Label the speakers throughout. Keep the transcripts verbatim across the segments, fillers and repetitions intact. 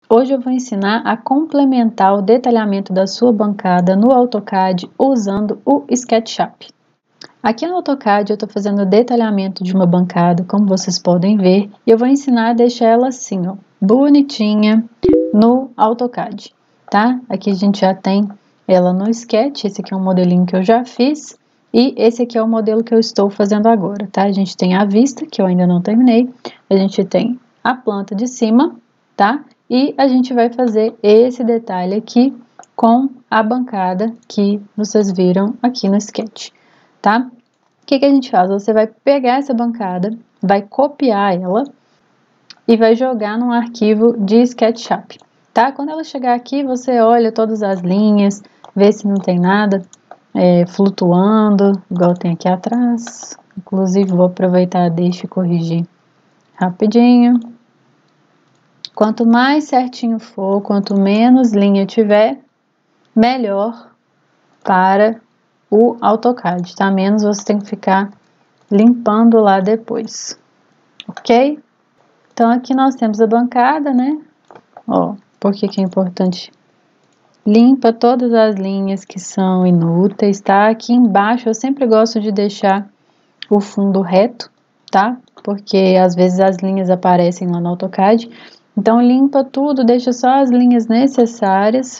Speaker 1: Hoje eu vou ensinar a complementar o detalhamento da sua bancada no AutoCAD usando o SketchUp. Aqui no AutoCAD eu estou fazendo o detalhamento de uma bancada, como vocês podem ver, e eu vou ensinar a deixar ela assim, ó, bonitinha no AutoCAD, tá? Aqui a gente já tem ela no Sketch, esse aqui é um modelinho que eu já fiz, e esse aqui é o modelo que eu estou fazendo agora, tá? A gente tem a vista, que eu ainda não terminei, a gente tem a planta de cima, tá? E a gente vai fazer esse detalhe aqui com a bancada que vocês viram aqui no Sketch, tá? O que que a gente faz? Você vai pegar essa bancada, vai copiar ela e vai jogar num arquivo de SketchUp, tá? Quando ela chegar aqui, você olha todas as linhas, vê se não tem nada é, flutuando, igual tem aqui atrás. Inclusive, vou aproveitar, deixa e corrigir rapidinho. Quanto mais certinho for, quanto menos linha tiver, melhor para o AutoCAD, tá? Menos você tem que ficar limpando lá depois, ok? Então, aqui nós temos a bancada, né? Ó, por que que é importante? Limpa todas as linhas que são inúteis, tá? Aqui embaixo eu sempre gosto de deixar o fundo reto, tá? Porque às vezes as linhas aparecem lá no AutoCAD. Então, limpa tudo, deixa só as linhas necessárias.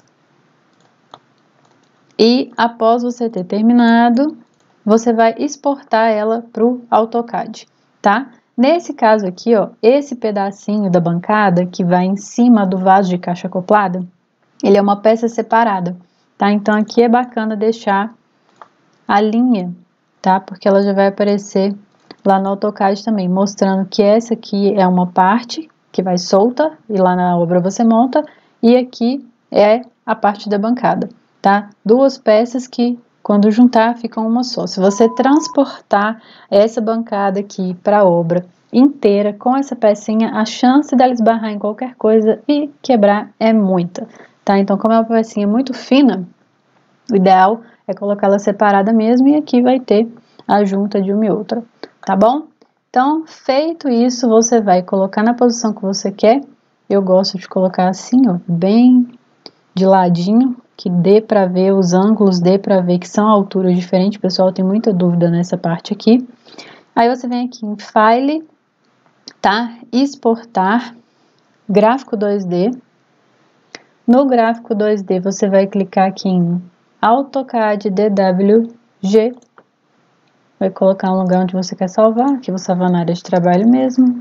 Speaker 1: E após você ter terminado, você vai exportar ela para o AutoCAD, tá? Nesse caso aqui, ó, esse pedacinho da bancada que vai em cima do vaso de caixa acoplada, ele é uma peça separada, tá? Então, aqui é bacana deixar a linha, tá? Porque ela já vai aparecer lá no AutoCAD também, mostrando que essa aqui é uma parte que vai solta, e lá na obra você monta, e aqui é a parte da bancada, tá? Duas peças que, quando juntar, ficam uma só. Se você transportar essa bancada aqui para a obra inteira, com essa pecinha, a chance dela esbarrar em qualquer coisa e quebrar é muita, tá? Então, como é uma pecinha muito fina, o ideal é colocá-la separada mesmo, e aqui vai ter a junta de uma e outra, tá bom? Então, feito isso, você vai colocar na posição que você quer. Eu gosto de colocar assim, ó, bem de ladinho, que dê para ver os ângulos, dê para ver que são alturas diferentes. O pessoal tem muita dúvida nessa parte aqui. Aí você vem aqui em File, tá? Exportar, gráfico dois D. No gráfico dois D, você vai clicar aqui em AutoCAD D W G. Vai colocar um lugar onde você quer salvar, aqui vou salvar na área de trabalho mesmo.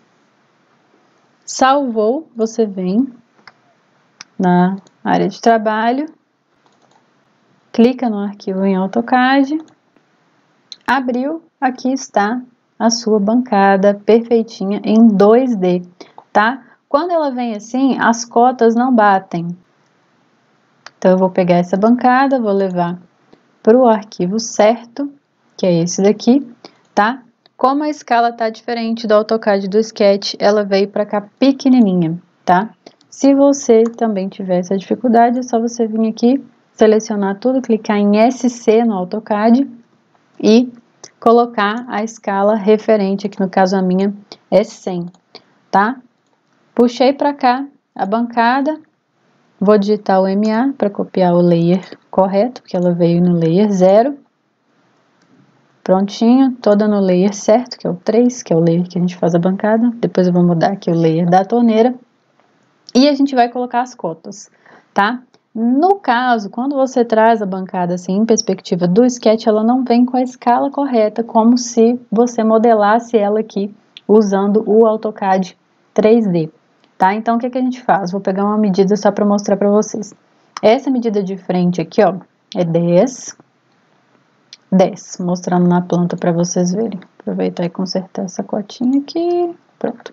Speaker 1: Salvou, você vem na área de trabalho, clica no arquivo em AutoCAD, abriu, aqui está a sua bancada perfeitinha em dois D, tá? Quando ela vem assim, as cotas não batem. Então, eu vou pegar essa bancada, vou levar para o arquivo certo, que é esse daqui, tá? Como a escala tá diferente do AutoCAD do Sketch, ela veio para cá pequenininha, tá? Se você também tiver essa dificuldade, é só você vir aqui, selecionar tudo, clicar em S C no AutoCAD e colocar a escala referente, aqui no caso a minha é cem, tá? Puxei para cá a bancada, vou digitar o M A para copiar o layer correto, porque ela veio no layer zero. Prontinho, toda no layer certo, que é o três, que é o layer que a gente faz a bancada. Depois eu vou mudar aqui o layer da torneira. E a gente vai colocar as cotas, tá? No caso, quando você traz a bancada assim em perspectiva do Sketch, ela não vem com a escala correta, como se você modelasse ela aqui usando o AutoCAD três D, tá? Então, o que que a gente faz? Vou pegar uma medida só para mostrar para vocês. Essa medida de frente aqui, ó, é dez, dez, mostrando na planta para vocês verem. Aproveitar e consertar essa cotinha aqui, pronto.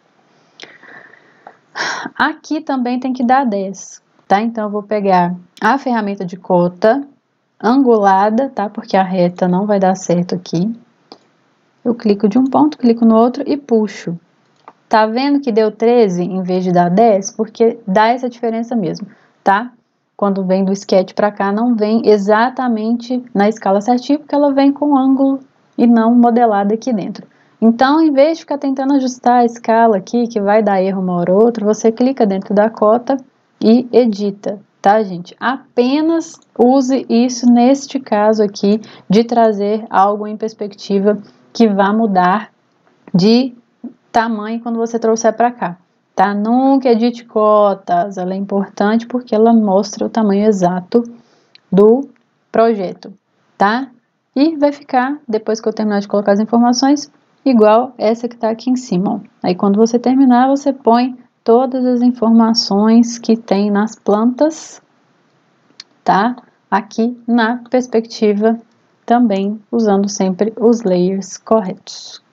Speaker 1: Aqui também tem que dar dez, tá? Então, eu vou pegar a ferramenta de cota angulada, tá? Porque a reta não vai dar certo aqui. Eu clico de um ponto, clico no outro e puxo. Tá vendo que deu treze em vez de dar dez? Porque dá essa diferença mesmo, tá? Quando vem do Sketch para cá, não vem exatamente na escala certinha, porque ela vem com ângulo e não modelada aqui dentro. Então, em vez de ficar tentando ajustar a escala aqui, que vai dar erro uma hora ou outra, você clica dentro da cota e edita, tá, gente? Apenas use isso neste caso aqui de trazer algo em perspectiva que vá mudar de tamanho quando você trouxer para cá, tá? Nunca edite cotas, ela é importante porque ela mostra o tamanho exato do projeto, tá? E vai ficar, depois que eu terminar de colocar as informações, igual essa que tá aqui em cima, ó. Aí quando você terminar, você põe todas as informações que tem nas plantas, tá? Aqui na perspectiva também, usando sempre os layers corretos.